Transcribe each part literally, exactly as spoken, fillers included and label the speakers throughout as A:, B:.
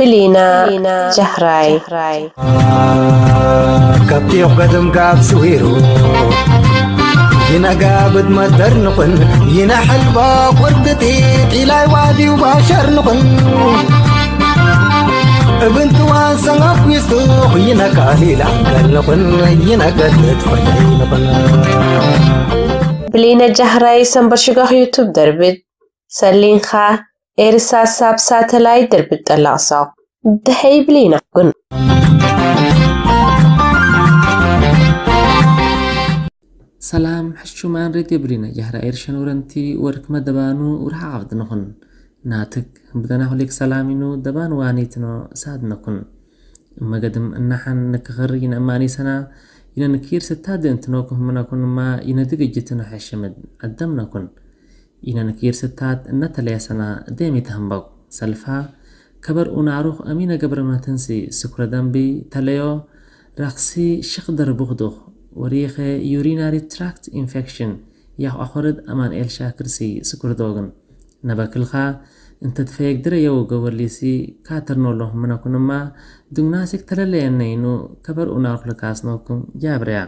A: بلينا جهراي
B: كابتي قدم كاب سويرو ينا قابد مدر نقن ينا حلبا وردتي إلى وادي وباشر نقن بنت وانسان أفويستو ينا كالي لعقل نقن ينا قدت فجأي نقن
A: بلينا جهراي سنبرشقه يوتيوب دربت سلين خا إرسال ساب ساتلايت دربت اللاصاق دهي بلينا قن
C: سلام حشومان ريتي برينا جهرا إرشان ورنتي وركما دبانو ورها عفد نخن ناتك بدنا هوليك سلامينو دبان وانيتنو ساد نكن اما قدم انحن نكغرين اماني سنة إنا نكير ستاد انتنوكم منكن ما إنا دقي جتنا حشمد قدم نكن إنا نكير ستاد نتالي سنة ديمي تهمبق سلفا كبر ونعروخ أمينة قبر ما تنسي سكرة دنبي تليو رقصي شقدر بغدوخ وريخ urinary tract infection ياخو أخورد أمان إل شاكرسي سكر دوغن نباكلخا انت تفايق دريو قوليسي كاترنو له منكن ما دوناسك تلالي أنينو كبر ونعروخ لكاسنوكم جابريا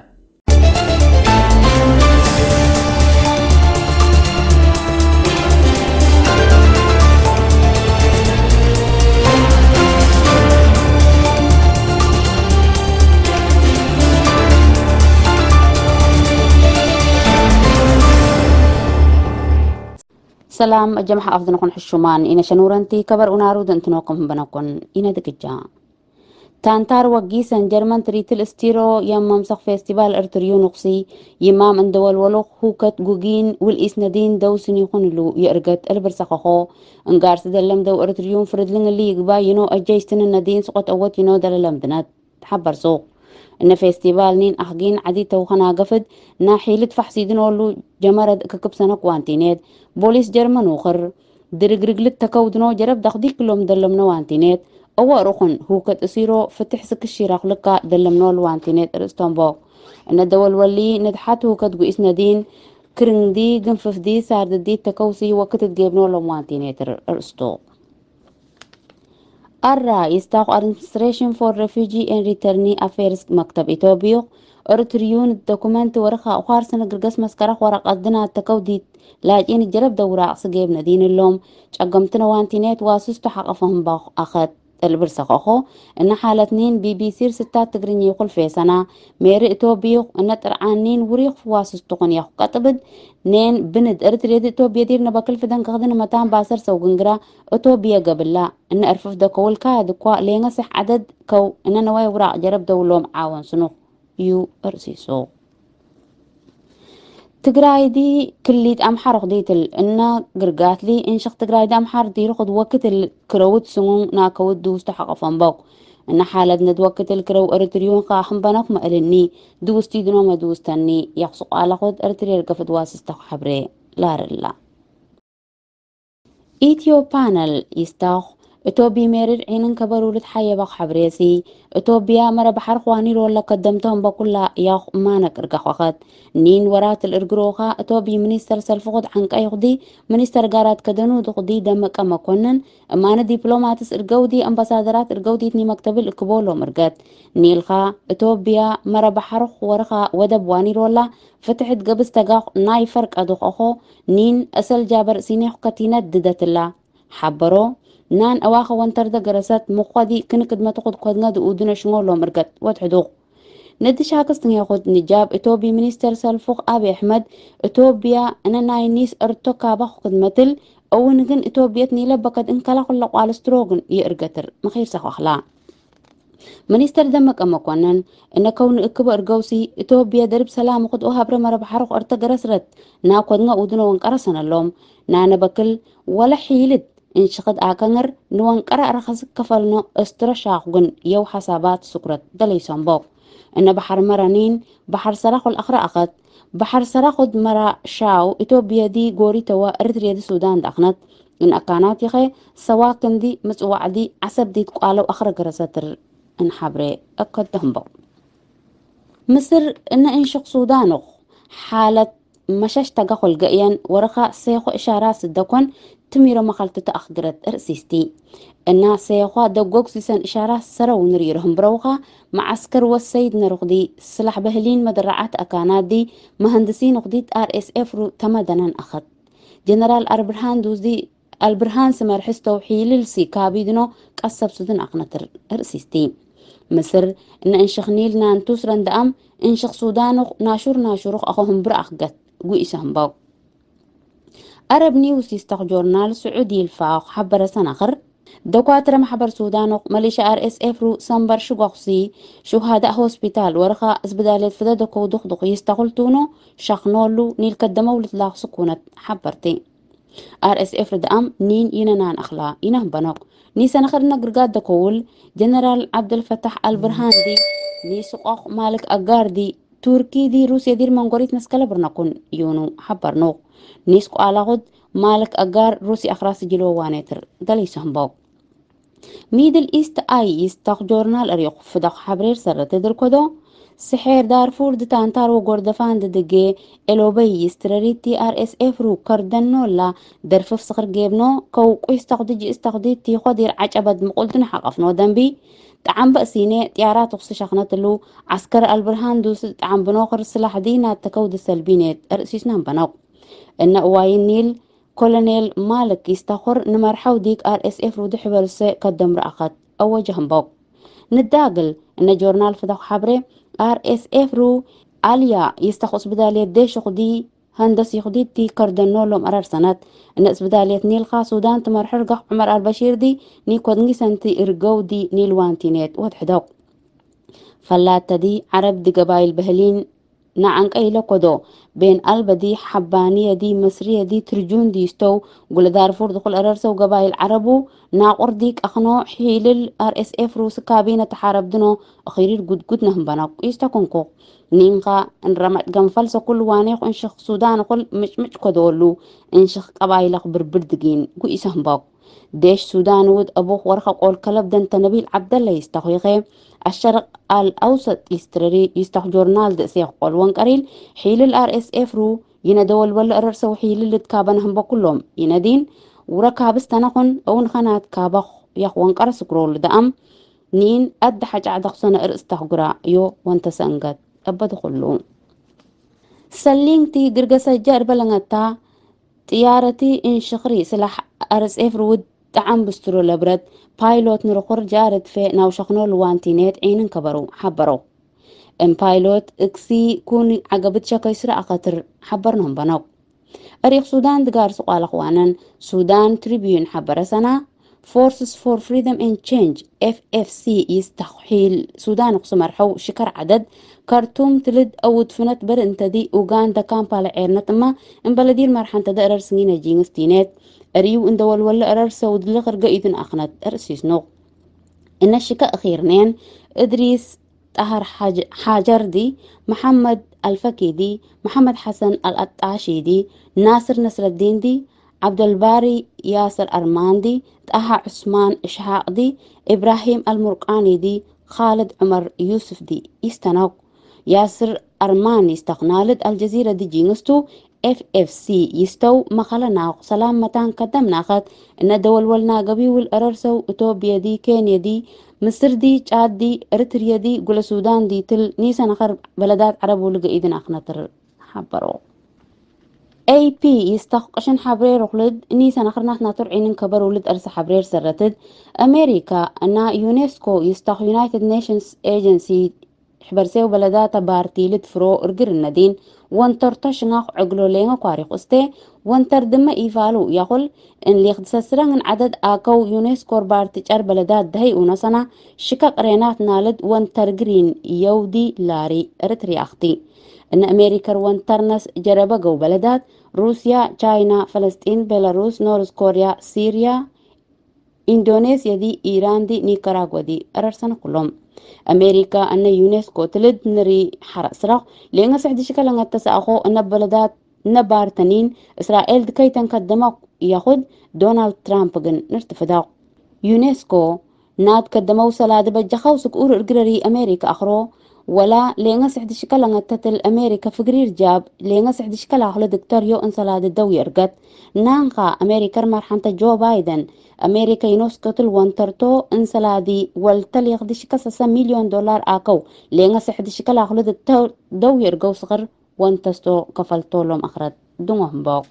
D: سلام جمح أفضل نكون حشومان إن شنورنتي كبر أنارود أنتنوكم بنكون إن دقجا تانتار وقيسا جرمان تريتل استيرو يم ممسخ فيستيفال ارتريو نقصي يمام اندوال ولوخ هوكت جوجين والإسندين دوسن يخونلو يرقت البرسخخو انقارس دلم دو ارتريون فردلن اللي يقبا ينو أجيستن الندين سقط أوت ينو دللم دنات تحبر سوق إن فيستيفال نين أحقين عديد وخنا قفد ناحيلة فحسيدن ولو جمرد ككبسنا قوانتينيد بوليس جرمان وخر درقرقلت تكودنو جرب دخدي كلهم دلمنو وانتينيد أو رخن هو كت أصيرو فتح سك الشراق لقى دلمنو الوانتينيد إسطنبول إن الدول واللي ندحت هو كت قيس ندين كرندي جنفف دي سارد دي تكوسي وقت تجيبنو الوانتينيد إسطو الرا يستاق Administration for Refugee and Returning Affairs مكتب إثيوبيا أرتريون الدوكومنت ورقة أخار سنة قرقس مسكرة ورق قدنا التكوديد لاجين الجرب دورة أقصقيب ندين اللوم شقمتنا وانتينات واسستو حقفهم باخ أخد البرسخ أخو إن حالة اتنين بي بي سير ستات تقرين يقول في سنة مير إثيوبيا إن ترعانين وريخ واسستو قن يخو كتبد نين بند أرتريد إثيوبيا دير نباكل فدن كغدنا متان باسر سوغنقرا إثيوبيا قبل لا إن أرفف دا كول كاد كوا لينا سح عدد كو إن نواي وراء جرب دولوم عاون سنو يو أرسيسو تقراي دي كليت أمحار قديتل إن قرقات لي إن شخ تقراي دي أمحار دي رقد وقت الكروت سمون ناكود دوس تحقق فنباق إن حالة ند وقت الكرو أرتريون قاحن بناك مقلني دوس تيدنو ما دوس تاني يقصق على خد أرترير قفد واسس تحبري لا رلا إيتيو بانل يستاخ إثيوبيا ميرر عينن كبرولة حيا بق حبريسي إثيوبيا مرة بحر خواني رولا قدمتهم بكل ياخ مانك إرقاق وقت نين ورات الإرقروخا إثيوبيا منيستر سلفقود عنك أيقضي منيستر قارات كدنو دقضي دمك أما كونن أمانة ديبلوماتس إرقودي أمباسادرات إرقودي تني مكتب الكبولو مرقات نيلخا إثيوبيا مرة بحر خورخا ودب واني رولا فتحت قبس تقاق ناي فرق أدوخ أخو نين أسل جابر سينيخ كتينات ددت الله حبرو نان أواخا وانتردا قرسات مقادي كنكد ما تقود قدنا دو ودنا شمول لو مرقت واتحدوق ندش هاكستن ياخد نجاب إثيوبيا منيستر سالفوق أبي أحمد إثيوبيا أنا ناينيس أرتوكا باخو قدمتل أو نجن إثيوبيا تنيلا بكد إن كلا خلق على ستروغن يرقتر مخير سخو أخلا منيستر دمك أما كونن إن كون إكبر أرقوسي إثيوبيا درب سلام قد أوهابر مرة بحرق أرتا قرسرت نا قدنا ودنا وانقرسنا اللوم نانا بكل ولا حيلت إن شقد آكنر نوان قرأ رخص كفلنا استرشاقن يو حسابات سكرت دلي سنبوك إن بحر مرانين بحر سراخ الأخرى أخد بحر سراخد مرا شاو إثيوبيا دي غوري توا أرتريا دي السودان داخنت إن أكانات يخي سواكن دي مسؤوع دي عسب دي تقالو أخرى قرساتر إن حبري أكد دهنبو مصر إن إنشق سودانو حالة مشاش تقاقل قيان ورقا سيخو إشارات الدكون تمير مخلت تأخدرت رئيستي الناس سيخوا دوغوك سيسان إشارة سرا ونريرهم بروغا معسكر والسيد نرغدي سلاح بهلين مدرعات أكانات دي مهندسين نقديت آر إس إف رو تمدنا أخد جنرال أربرهان دوزي البرهان سمر حستو حيل سي كابيدنو كأسب سودن أقنطر رئيستي مصر إن إنشخ نيل نانتوس رندأم إنشخ سودانو ناشور ناشوروخ أخوهم برأخقت قوي إسهم باو أرب نيوس يستخ جورنال سعودي الفاق حبر سنخر دكاترة محبر سودانو ماليشا آر إس إف رو سنبر شقوقسي شهداء هوسبيتال ورخا اسبدالات فدادكو دخدق يستغلتونو شخنولو نيل كدمو لتلاق سكونت حبرتي آر إس إف ردأم نين ينانان أخلا ينهم بنوك نيسا نخرنا قرقاد دكول جنرال عبد الفتاح البرهان دي ني سقاق مالك أقار دي تركي دي روسيا دير منغوريت نسكال برنكون يونو حبرنوك نيسكو آلاغد مالك أقار روسي أخراس جلو وانيتر دليسهم باوك ميدل إيست آي يستاق جورنال أريق فدق حبرير سر تدركدو سحير دارفور دتانتار وغوردفان ددقي إلوبي يستراريتي آر إس إف رو كردنو لا درفف صغر جيبنو كو يستقدج استقديتي خدير عجبد مقولتن حقفنو دنبي تعم بأسيني تيارات وقصي شخناتلو عسكر البرهان دوس تعم بنوخر السلاح دينا تكود السلبينات أرسيسنا بنوك إن أواين نيل كولونيل مالك يستخر نمر حوديك آر إس إف رو دحبرسي قدم رأخت أو وجهم بوك نداقل إن جورنال فدق حبري آر إس إف رو عليا يستخص بدالية ديش خدي هندسي خديتي كردنولو مرار سنة إن اسبدالية نيل خا سودان تمر حرقح عمر البشير دي ني كودنجي سنتي إرقو دي نيل وانتينيت وادحدوك فلاتة دي عرب دي قبايل بهلين نعنك أي لقدو بين قلب دي حبانية دي مصرية دي ترجون دي استو قول دارفور دخل أرارسة وقبايل عربو ناقر ديك أخنو حيل الار اس اف روس كابينة تحارب دنو أخيرير قد قد نهم بناق يستاكنكو نينغا انرمت قنفلسة كل وانيق انشخ سودان قل مش مش كدولو انشخ قبايل بربردقين قو إسهم باق ديش سودان ود أبوخ ورخة قول كلب دن تنبيل عبدالله يستخيخي الشرق الأوسط يستري يستخ جورنال دسيخ قول وانقريل حيل الار اس اف رو يندول ولا أررسة وحيل اللي تكابنهم بكلهم يندين وركابس تنقن أو نخنات كابخ يخ وانقر سكرول دأم نين أد حاجة عدقصنا إرستخقرا يو وانت سنقد أبد خلون سلينتي قرقسة جار بلنغتا تيارتي إن شخري سلاح أرس إف رود تعم بسترو لبرد بايلوت نرخور جارت في ناوشخنو الوانتينات عينن كبرو حبرو إن بايلوت إكسي كون عقبت شاكا يسرع قطر حبرنهم بنوك أريق سودان دقار سؤال أخوانا سودان تريبيون حبر سنة Forces for Freedom and Change إف إف سي يستحيل سودان قسم مرحو شكر عدد كارتوم تلد أو دفنت بر انتدي أوغاندا كامبالا عيرنت ما ان بلدير مرحان تدا أرار سنين جينستينات أريو ان دول ولا أرار سود لغر قايدن أخنت أرسيس نوق إن الشكا أخيرنين إدريس طهر حاج... حاجر دي محمد الفكي دي محمد حسن الأطاشي دي ناصر نصر الدين دي عبد الباري ياسر أرماندي طه عثمان إشحاق دي إبراهيم المرقاني دي خالد عمر يوسف دي يستنوك ياسر أرماني استقنالد الجزيرة دي جينستو إف إف سي يستو مخلنا سلام متان قدم ناخد إن دول والنا قبي والأررسو إتوبيا دي كينيا دي مصر دي تشاد دي إريتريا دي قول السودان دي تل نيسا نخر بلدات عرب ولقى إيدن أخنطر حبرو أي بي يستقشن حبرير وخلد نيسا نخرنا ناطر عينن كبر ولد أرس حبرير سرتد أمريكا أن يونسكو يستق يونايتد نيشنز ايجنسي حبرسيو بلدات بارتي لدفرو إرقر الندين وانتر تشناق عقلو لينغا قاريق استي وانتر دم إيفالو يقول إن ليخدسسران عدد آكو يونسكو بارتي جار بلدات دهي ونسانا شكاك رينات نالد وانتر جرين يودي لاري إرتري أختي إن أمريكا وانترنس جربقو بلدات روسيا، تشاينا، فلسطين، بيلاروس، نورث كوريا، سوريا، إندونيسيا دي، إيران دي، نيكاراغوا دي أرسنا كلهم أمريكا أن يونسكو تلد نري حرس رق لأن سعد شكل أن التساخو أن بلدات نبارتنين إسرائيل دكي تنقدمك ياخد دونالد ترامب جن نرتفداق يونسكو ناد قدموا سلاد بجخو سكور إرقراري أمريكا أخرو ولا لينا سعد شكلا نتتل أمريكا فقرير جاب لينا سعد شكلا هلا دكتور يو انسلاد الدوي ارقت نانقا أمريكا مرحنة جو بايدن أمريكا ينوس قتل وانترتو انسلادي والتل يخدش كساسا مليون دولار آكو لينا سعد شكلا هلا دكتور دوي ارقو صغر وانتستو كفلتو لهم أخرت دونهم باق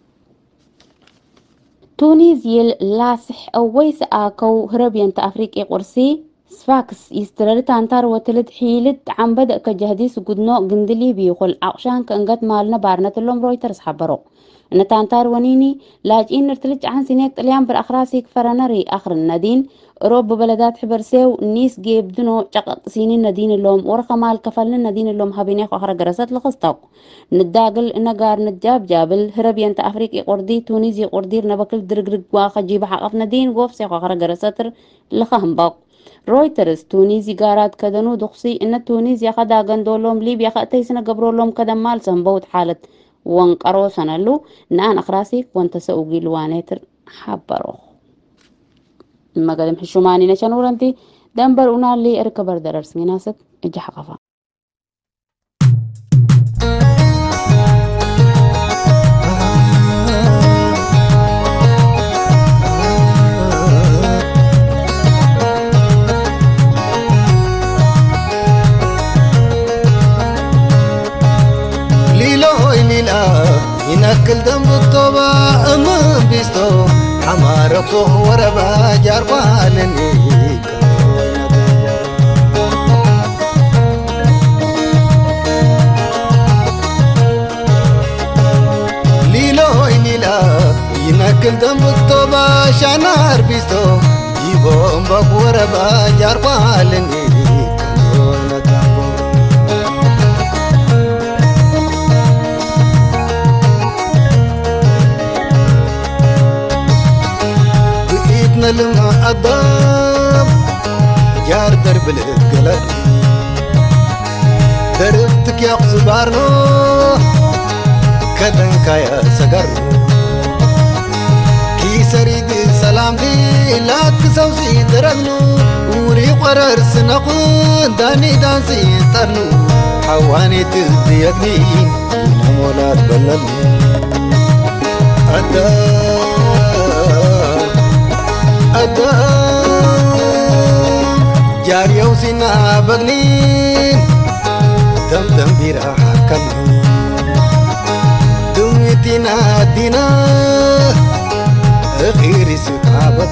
D: تونيزيل لاسح أو ويس آكو هربيان تأفريقيا قرسي سفاكس يسترر تانتار وتلد حيلت عم بدأ كجهديس قدنو قندلي بيخل عقشان كأنقات مالنا بارنة اللوم رويترز حبرو إن تانتار ونيني لاجئين نرتلج عن سينيك تليان بالأخراسيك فرنري آخر النادين روب بلدات حبرسيو نيس جيب دنو شقط سينين ندين اللوم ورقة مال كفلنا ندين اللوم هابينيخ وآخر جرسات لخصتاق نداقل نقار ندجاب جابل هربيان تأفريقي قردي تونيزي قردير نبكل درقرق واخا جيب حقف ندين قوفسيخ وآخر جرساتر لخهم باق رويترز تونيزي قارات كدنو دخسي إن تونيزيا خدا غندولوم ليبيا خاتيسنا قبرولوم كدن مال سنبوت حالة وانقرو سنالو نان أخراسي وانتساوغي لوانيتر حبروخ المقادم حشوماني نشانورانتي دنبر أنالي اركبر دررس ناسك اجا حقفا
B: ينكل دم الطوبة أمم بيستو حمار بصوه وربا جاربالني ليلو ليلا ينكل دم الطوبة شنار بيستو جيبهم باب وربا جاربالني لما أضاب جار درب القلب دربتك يا قصبارنو كدنك يا سقر كي سريد سلام لي لا تسوسي درغنو وري قرر سنقون داني دانسي ترنو حواني تلديتني نمولات بلل أضاب أدام جاري وسنا بغنين دم دم بيراحة كم دميتنا دينا غيري سكابد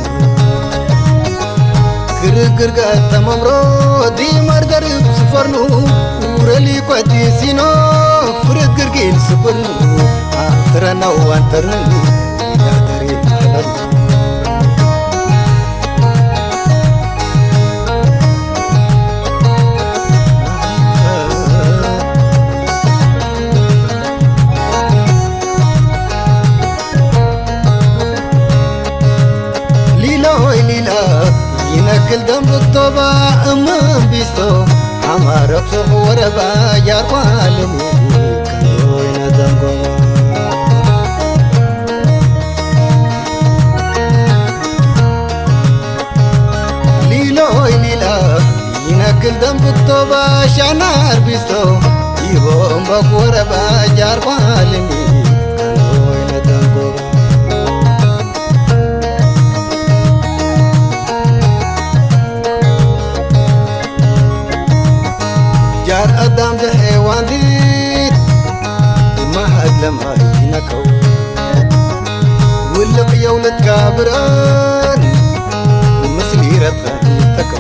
B: كركر قاتم امرو دي مردر بسفرنو ورلي قدي سينو فرقر قيل سفرنو آترنا وانترنو إلا داري حلالو ينكل دم الطوبة أمم بيستو حمار بصوه وربا جاربالني كندو يندم قوما ليلو ليلا ينكل دم الطوبة شنار بيستو يبوم باب وربا جاربالني كندو يندم قوما جار أدام ده حيوان ديت ما هاد لما ينكو واللق يولد كابران مسلي رتغان تكو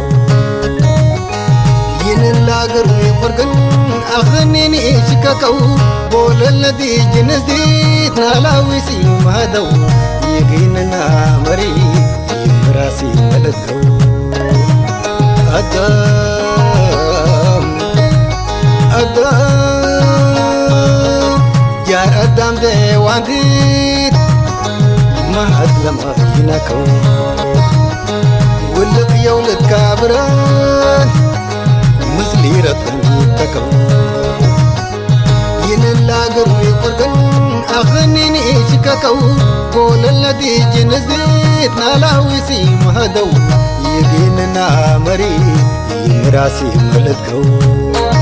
B: ينلاقر ويقرقن أغنيني شكاكو بول الذي جنس ديت نالاويسي مهدو يقيننا مري يمراسي ملدكو أدام أدام جار أدام ده وانديت ما أدلم أهينكو واللق يولد كابران مسلي رتغني تكو ينلاقر ويقرقن أغنيني شكاكو قول الذي جنس ديت نالاويسي مهدو يقيننا مري يمراسي ملدكو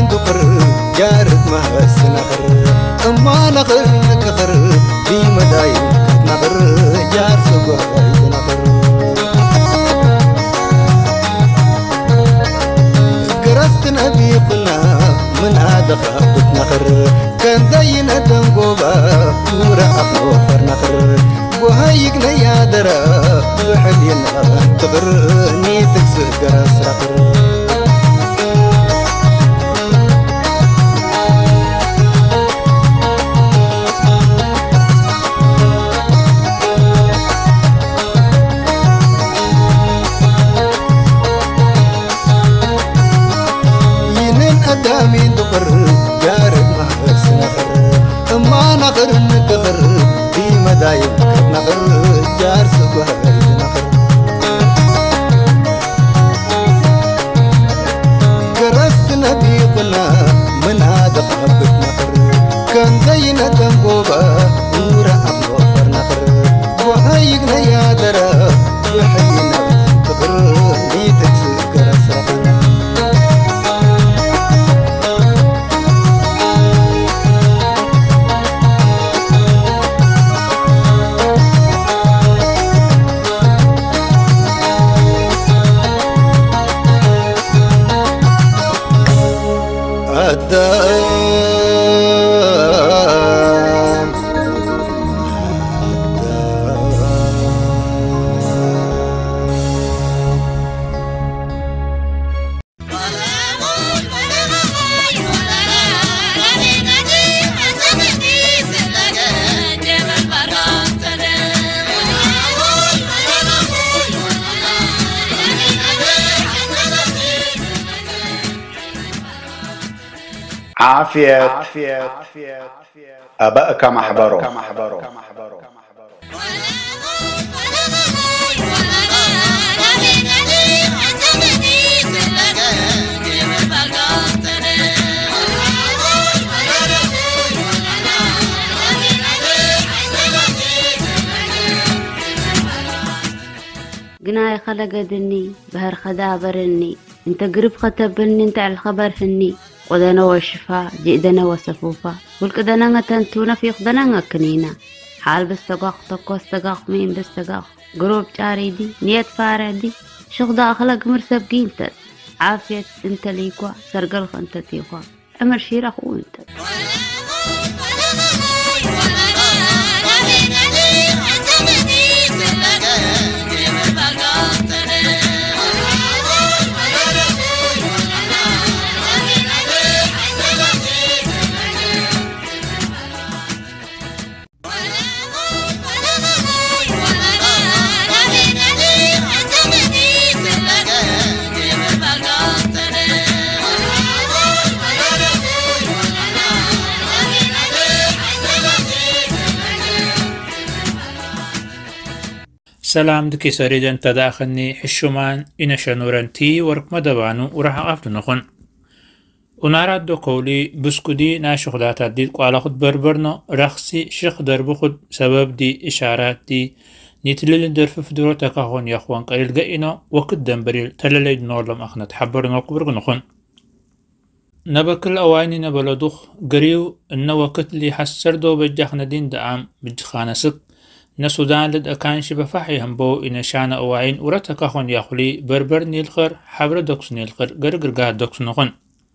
B: قدامين دقر جارد ما سنخر أما نخر نكخر في مدايم نخر جار سقوه نخر قرست نبي قلنا من هذا خابت نخر كان دينا تنقوبا ورا أخلو فر نخر وهايقنا يا درا وحلينا تغر نيتك سقرس رخر قدامين دقر جارد ما سنخر أما نخر نكخر في مدايم نخر جار سقوه نخر قرست نبي قلنا من هذا خبت نخر كان زينا تنقوبا ورا أخلو فر نخر وهايقنا يا درا وحينا تخر نيتك سقرس رخر الدام
E: عافية أبأك محبرو
D: قناي خلقدني بهر خدابرني انت قرب ختبني انت على الخبر هني قدنا وشفا جئدنا وسفوفا والقدنا نتنتونا في قدنا كنينا حال بستقاق تقوى استقاق مين بستقاق قروب جاريدي نيت فاردي شغدا أخلق مرسب قيمتت عافية انت ليكوا سرقل خنت تيخوا أمر شير أخو انت
F: سلام دكي سريجن تداخلني حشومان إن شنورنتي ورك مدبانو وراح أفضل نخون ونارد دو قولي بسكودي ناشخ داتا ديد قوالا خد بربرنو رخصي شخ دربو خد سبب دي إشارات دي نيتلل درف فدرو تكاخون يخوان قليل قائنا وكد دنبريل تلاليد نورلم أخنا تحبرنو قبرق نخون نبكل أواني نبلدوخ قريو إن وقت لي حسر دو بجاخنا دين دعام بجخانا سك نسودان لد أكانش بفحي همبو إن شانا أوعين ورتكاخون يخلي بربر نيلخر حبر دوكس نيلخر قرقر قاد دوكس نخون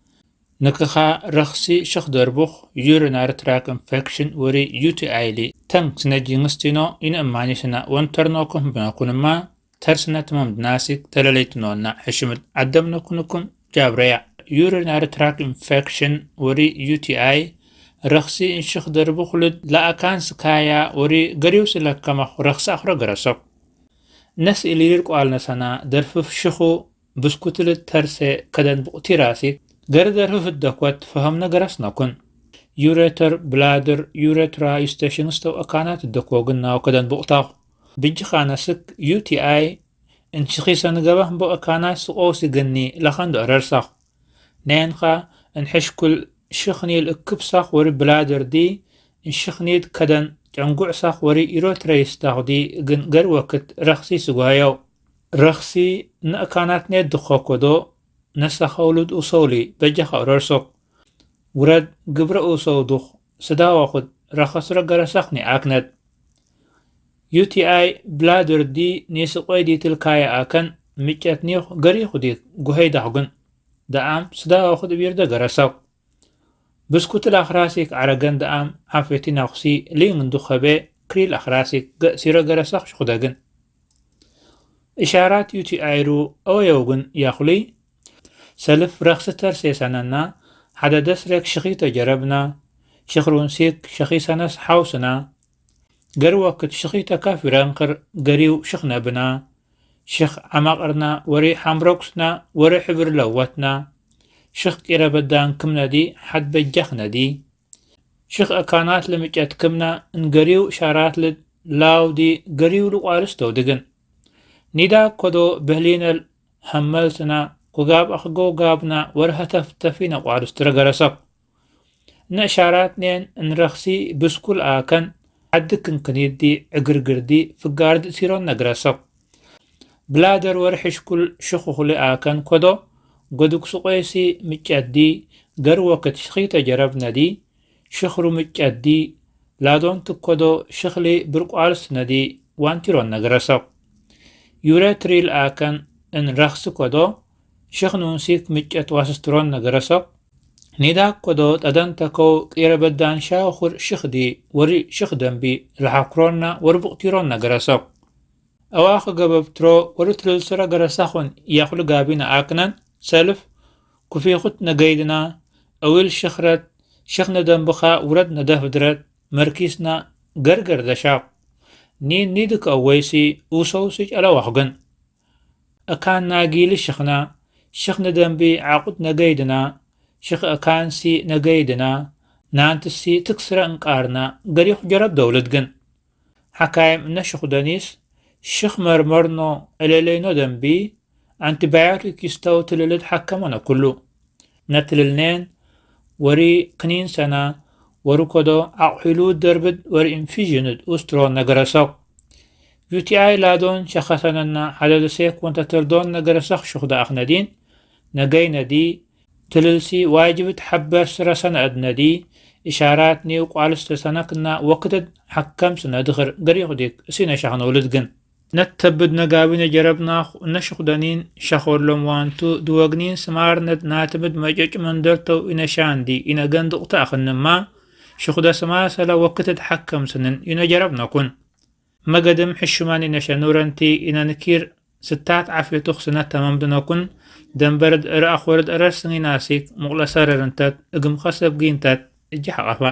F: نكخا رخصي شخ دربوخ يورينار تراك انفكشن وري يوتي آيلي تنگ سنجي نستينو إن أماني سنا وانترنوكم بناكون ما ترسنا تمام دناسيك تلاليتنونا حشمت عدم نكونكم جابريا يورينار تراك انفكشن وري يوتي آي رخصي إن شخ دربوخ لد لا أكان سكايا وري قريوس لكمخ رخص أخرى قرصوك نس إليرك آلنا سنا درفف شخو بسكوتل ترسي كدن بقتي راسيك غير درفف الدكوات فهمنا قرص نكون يوريتر بلادر يوريترا يستشنستو أكانات الدكوغنا وكدن بقتاو بيجي خانسك يو تي آي إن شخيصا نقبه بو أكانات سقوسي قني لخان دو أررساق نينخا إن حشكل شخني الأكب ساق وري بلادر دي إن شخنيد كدن جنقوع ساق وري إيروترا يستاق دي غن غر وقت رخصي سقوايو رخصي نأكانات نيد دخوكو دو نسا خولد أصولي بجخ أررسوك ورد قبر أوصودوخ سدا واخد رخص رقرسخني أكند يو تي آي بلادر دي نيسقوي دي تلكايا أكن ميجاتنيخ غريخو دي قهي دهغن دعام سدا واخد بيرد غرساو بسكوت الأخراسيك عرقن دعام عفيتي ناقصي لين دخبه كري الأخراسيك سيرا غرساق شخدغن إشارات يو تي آي رو أو يوغن ياخلي سلف رخصتر سيساننا حدا دسرك شخي تجربنا شخرون سيك شخي سنس حوسنا غر وقت شخي تكافرانقر غريو شخنا بنا شخ عماقرنا وري حمروكسنا وري حبر لوتنا شخ كيرا بدان كمنا دي حد بجخنا دي شخ أكانات لمجات كمنا انغريو شارات لد لاو دي غريو لقارستو دقن نيدا كدو بهلين الحملتنا وقاب أخقو قابنا ورهتف تفينا قارستر غرسك نشارات نين نرخسي بسكول آكن عدك انكنيد دي اقرقر دي فقارد سيرون نغرسك بلادر ورحش كل شخوخ لآكن كدو قدوك سقيسي مجاد دي غر وقت شخيط جربنا دي شخرو مجاد دي لادون تكدو شخلي برقارستنا دي وانتيرون نغرسك يوراتريل آكن ان رخس كدو شخنون سيك مجاد واسسترون نغرسك نيدا كدو تدن تكو كيرا بدان شاخر شخدي وري شخدن بي لحقرونا وربقتيرون نغرسك أواخ قبب ترو ورتلل سرا غرساخون ياخل قابينا آكنن سلف كفيخت نقيدنا أول شخرت شخنا دنبخا ورد ندف درت مركيسنا غرغر دشاق نين نيدك أويسي وصوصيج على وحقن أكان ناقيل شخنا شخنا دنبي عاقد نقيدنا شخ أكان سي نقيدنا نانتسي تكسر انقارنا غريح جرب دولتقن حكايم نشخ دانيس شخ مرمرنو إليلينو دنبي أنتبايوتيك يستو تللد حكمنا كله نتللنين وري قنين سنة ورو كدو عقلو دربد وري انفيجند أسترون نغرساق يو تي آي لادون شخصنا حدد سيك وانت تردون نغرساق شخدا أخندين نغينا دي تللسي واجب تحبر سرسنا أدنا دي إشارات نيو قوالست سنة كنا وقتد حكم سنة دخر غريق ديك سينا شخنا ولدقن نتبد نقابين جربنا نشخ دانين شخور لموانتو دوغنين سمارند ناتبد مجاج مندرتو إنا شاندي إنا قندق تأخن ما شخدا سماسلا وقت تحكم سنن إنا جربنا كن مقدم حشماني نشانورنتي إنا نكير ستات عافية تخسنة تمام دنا كن دنبرد إرا أخورد أرسني ناسيك مغلا ساررنتات إقم خسب جينتات إجيح غفا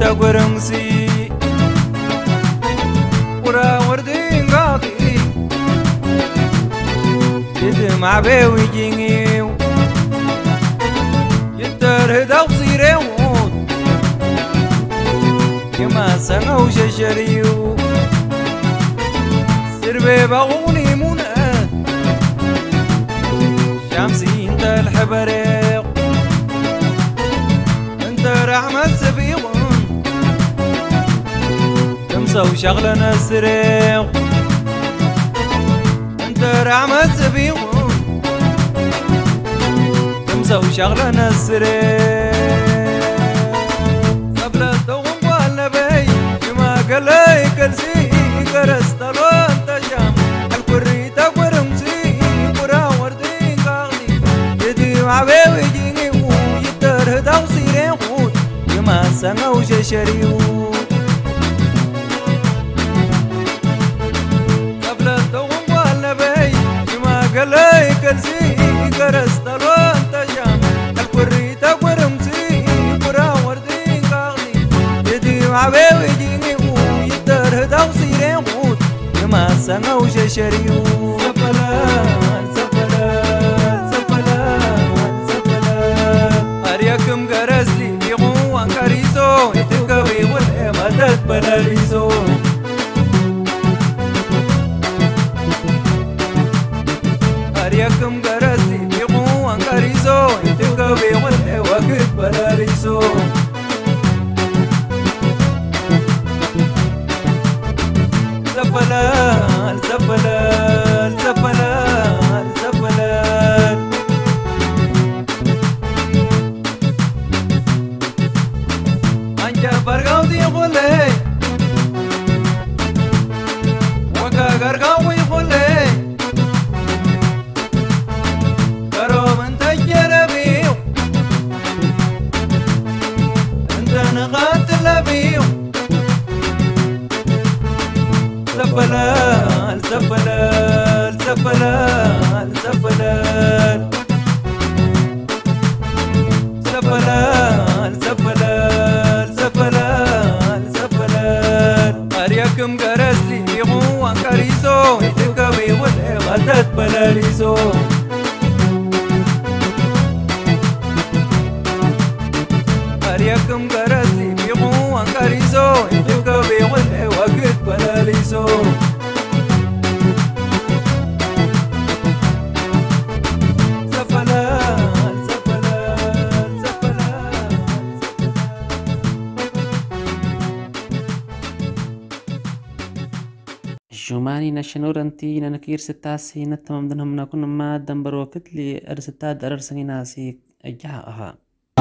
G: تقرنسي ورا وردين قاضي يدمع بيوي جينيو يتر هدا وصيريون يما سنة وششريو سربي بغوني منى شمسي انت الحبريق انت رحمة سبيغون تمسى وشغلنا السريق انت رحمة سبيغون تمسى وشغلنا السريق قبل الدوم والنبي كما قال لي كرسي كرست الوان تشام الكري تقرمسي كرا وردين قاضي يدي مع بيوي جيني ويتر هدا وصيرين خود يما سنة وششريو قبل الدوم والنبي كما قال لي كرسي كرست الوان تشام الكري تقرمسي كرا وردين قاضي يدي مع بيوي جيني ويتر هدا وصيرين خود يما سنة وششريو سفلان سفلان سفلان سفلان أريكم قرسلي بيغو وانكاريزو يتكبي والإمادات بلاريزو أريكم قرسلي بيغو وانكاريزو يتكبي والإمادات بلاريزو زفلان زفلان زفلان زفلان أنجا برغاو دي غولي وكا غرغاو يغولي كرو من تجربيو انت نغات لبيو زفلان زفلان زفلان زفلان زفلان زفلان زفلان زفلان أريكم قرسلي يغو وانكاريزو يتكبي والإغادات بلاريزو أريكم قرسلي يغو وانكاريزو يتكبي والإغادات بلاريزو زفلان زفلان زفلان
C: جوماني نشنور انتي ننكير ستاسي نتمم دنهم نكون ما دنبر وقت لي ارستاد درسني ناسي اجاها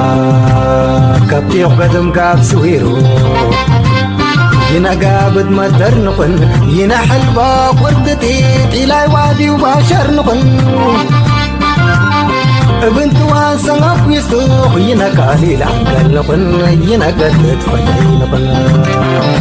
B: كابتي قدم كاب سويرو ينا قابد مدر نقن ينا حلبا وردتي إلاي وادي وباشر نقن بنت وانسان أفويستو ينا كالي لعقل نقن ينا قدت فجاي نقن